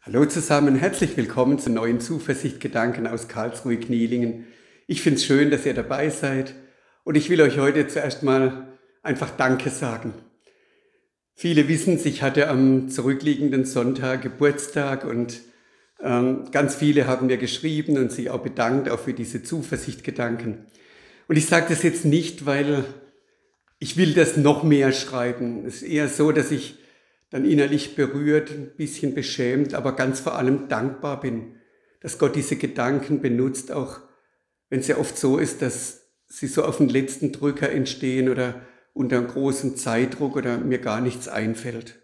Hallo zusammen, herzlich willkommen zu neuen Zuversichtgedanken aus Karlsruhe-Knielingen. Ich finde es schön, dass ihr dabei seid und ich will euch heute zuerst mal einfach Danke sagen. Viele wissen, ich hatte am zurückliegenden Sonntag Geburtstag und ganz viele haben mir geschrieben und sich auch bedankt, auch für diese Zuversichtgedanken. Und ich sage das jetzt nicht, weil ich will das noch mehr schreiben. Es ist eher so, dass ich dann innerlich berührt, ein bisschen beschämt, aber ganz vor allem dankbar bin, dass Gott diese Gedanken benutzt, auch wenn es ja oft so ist, dass sie so auf den letzten Drücker entstehen oder unter einem großen Zeitdruck oder mir gar nichts einfällt.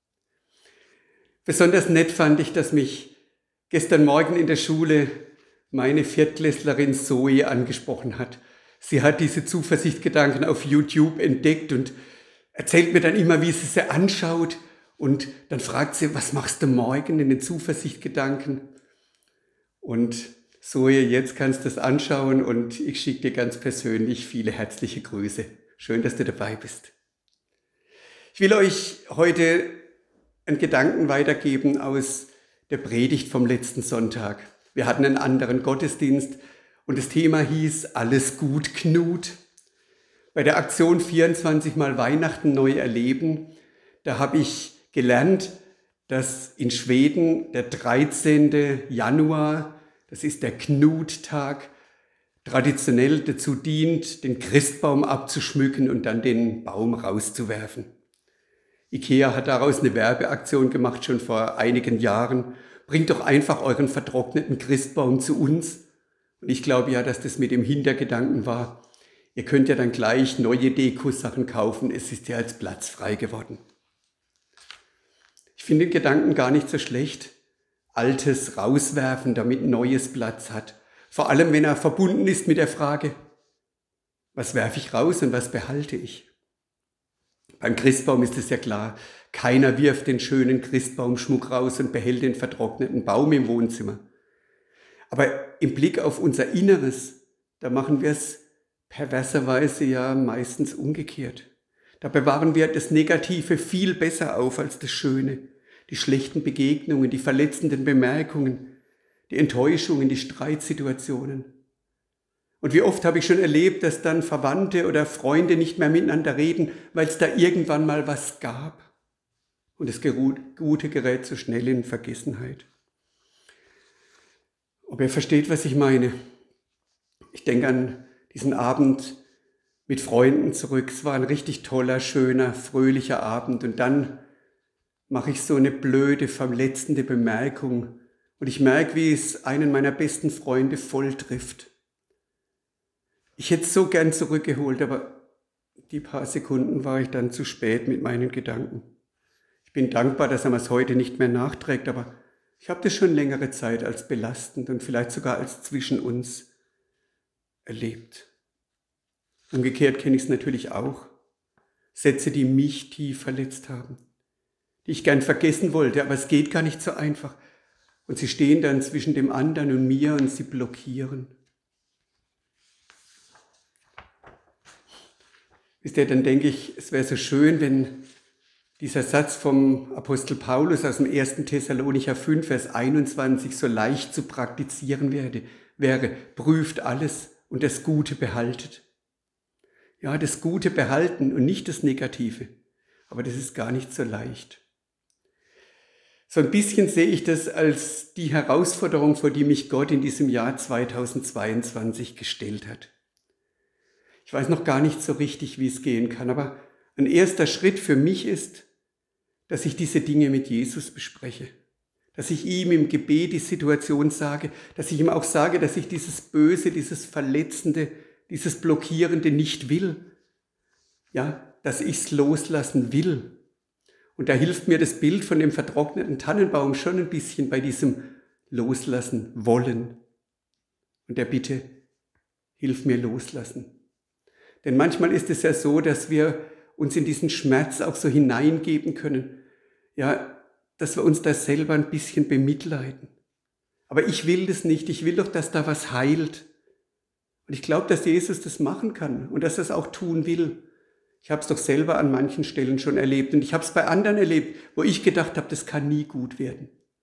Besonders nett fand ich, dass mich gestern Morgen in der Schule meine Viertklässlerin Zoe angesprochen hat. Sie hat diese Zuversichtgedanken auf YouTube entdeckt und erzählt mir dann immer, wie sie anschaut. Und dann fragt sie, was machst du morgen in den Zuversichtgedanken? Und Zoe, jetzt kannst du das anschauen und ich schicke dir ganz persönlich viele herzliche Grüße. Schön, dass du dabei bist. Ich will euch heute einen Gedanken weitergeben aus der Predigt vom letzten Sonntag. Wir hatten einen anderen Gottesdienst und das Thema hieß Alles gut, Knut. Bei der Aktion 24 Mal Weihnachten neu erleben, da habe ich gelernt, dass in Schweden der 13. Januar, das ist der Knuttag, traditionell dazu dient, den Christbaum abzuschmücken und dann den Baum rauszuwerfen. IKEA hat daraus eine Werbeaktion gemacht, schon vor einigen Jahren. Bringt doch einfach euren vertrockneten Christbaum zu uns. Und ich glaube ja, dass das mit dem Hintergedanken war, ihr könnt ja dann gleich neue Dekosachen kaufen, es ist ja als Platz frei geworden. Ich finde den Gedanken gar nicht so schlecht. Altes rauswerfen, damit Neues Platz hat. Vor allem, wenn er verbunden ist mit der Frage, was werfe ich raus und was behalte ich? Beim Christbaum ist es ja klar, keiner wirft den schönen Christbaumschmuck raus und behält den vertrockneten Baum im Wohnzimmer. Aber im Blick auf unser Inneres, da machen wir es perverserweise ja meistens umgekehrt. Da bewahren wir das Negative viel besser auf als das Schöne. Die schlechten Begegnungen, die verletzenden Bemerkungen, die Enttäuschungen, die Streitsituationen. Und wie oft habe ich schon erlebt, dass dann Verwandte oder Freunde nicht mehr miteinander reden, weil es da irgendwann mal was gab. Und das Gute gerät so schnell in Vergessenheit. Ob ihr versteht, was ich meine? Ich denke an diesen Abend mit Freunden zurück. Es war ein richtig toller, schöner, fröhlicher Abend. Und dann mache ich so eine blöde, verletzende Bemerkung. Und ich merke, wie es einen meiner besten Freunde voll trifft. Ich hätte es so gern zurückgeholt, aber die paar Sekunden war ich dann zu spät mit meinen Gedanken. Ich bin dankbar, dass er mir es heute nicht mehr nachträgt, aber ich habe das schon längere Zeit als belastend und vielleicht sogar als zwischen uns erlebt. Umgekehrt kenne ich es natürlich auch. Sätze, die mich tief verletzt haben, die ich gern vergessen wollte, aber es geht gar nicht so einfach. Und sie stehen dann zwischen dem anderen und mir und sie blockieren. Wisst ihr, dann denke ich, es wäre so schön, wenn dieser Satz vom Apostel Paulus aus dem 1. Thessalonicher 5, Vers 21 so leicht zu praktizieren wäre, prüft alles und das Gute behaltet. Ja, das Gute behalten und nicht das Negative. Aber das ist gar nicht so leicht. So ein bisschen sehe ich das als die Herausforderung, vor die mich Gott in diesem Jahr 2022 gestellt hat. Ich weiß noch gar nicht so richtig, wie es gehen kann, aber ein erster Schritt für mich ist, dass ich diese Dinge mit Jesus bespreche. Dass ich ihm im Gebet die Situation sage, dass ich ihm auch sage, dass ich dieses Böse, dieses Verletzende, dieses Blockierende nicht will. Ja, dass ich es loslassen will. Und da hilft mir das Bild von dem vertrockneten Tannenbaum schon ein bisschen bei diesem Loslassen wollen. Und der Bitte, hilf mir loslassen. Denn manchmal ist es ja so, dass wir uns in diesen Schmerz auch so hineingeben können, ja, dass wir uns da selber ein bisschen bemitleiden. Aber ich will das nicht, ich will doch, dass da was heilt. Und ich glaube, dass Jesus das machen kann und dass er es auch tun will. Ich habe es doch selber an manchen Stellen schon erlebt und ich habe es bei anderen erlebt, wo ich gedacht habe, das kann nie gut werden.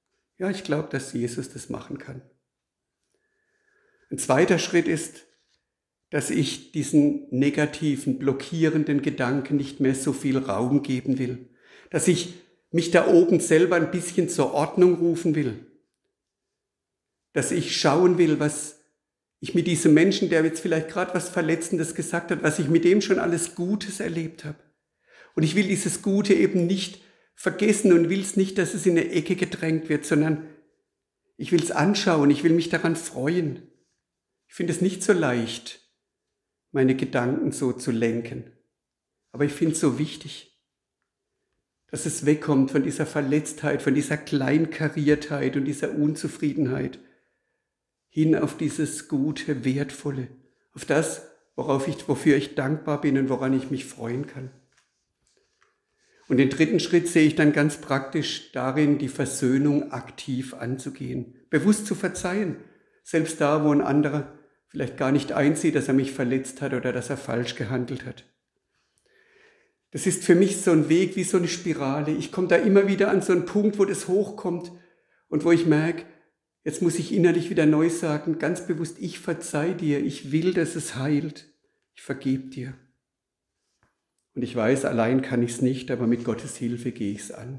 Ja, ich glaube, dass Jesus das machen kann. Ein zweiter Schritt ist, dass ich diesen negativen, blockierenden Gedanken nicht mehr so viel Raum geben will. Dass ich mich da oben selber ein bisschen zur Ordnung rufen will. Dass ich schauen will, was ich mit diesem Menschen, der jetzt vielleicht gerade was Verletzendes gesagt hat, was ich mit dem schon alles Gutes erlebt habe. Und ich will dieses Gute eben nicht vergessen und will es nicht, dass es in eine Ecke gedrängt wird, sondern ich will es anschauen, ich will mich daran freuen. Ich finde es nicht so leicht, meine Gedanken so zu lenken. Aber ich finde es so wichtig, dass es wegkommt von dieser Verletztheit, von dieser Kleinkariertheit und dieser Unzufriedenheit hin auf dieses Gute, Wertvolle, auf das, wofür ich dankbar bin und woran ich mich freuen kann. Und den dritten Schritt sehe ich dann ganz praktisch darin, die Versöhnung aktiv anzugehen, bewusst zu verzeihen, selbst da, wo ein anderer vielleicht gar nicht einsieht, dass er mich verletzt hat oder dass er falsch gehandelt hat. Das ist für mich so ein Weg wie so eine Spirale. Ich komme da immer wieder an so einen Punkt, wo das hochkommt und wo ich merke, jetzt muss ich innerlich wieder neu sagen, ganz bewusst, ich verzeih dir, ich will, dass es heilt, ich vergebe dir. Und ich weiß, allein kann ich es nicht, aber mit Gottes Hilfe gehe ich es an.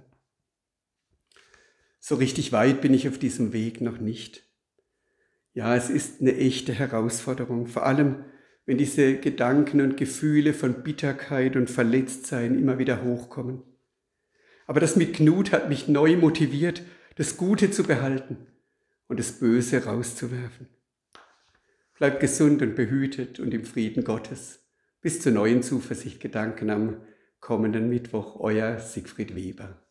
So richtig weit bin ich auf diesem Weg noch nicht. Ja, es ist eine echte Herausforderung, vor allem wenn diese Gedanken und Gefühle von Bitterkeit und Verletztsein immer wieder hochkommen. Aber das mit Knut hat mich neu motiviert, das Gute zu behalten und das Böse rauszuwerfen. Bleibt gesund und behütet und im Frieden Gottes. Bis zur neuen Zuversicht Gedanken am kommenden Mittwoch, euer Siegfried Weber.